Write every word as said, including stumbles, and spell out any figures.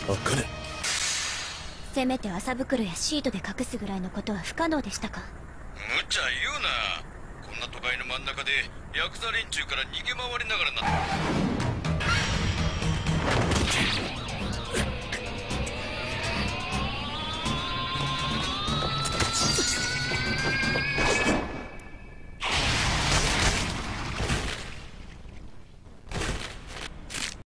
あかね。 せめて麻袋やシートで隠すぐらいのことは不可能でしたか？ 無茶言うな。こんな都会の真ん中でヤクザ連中から逃げ回りながらな。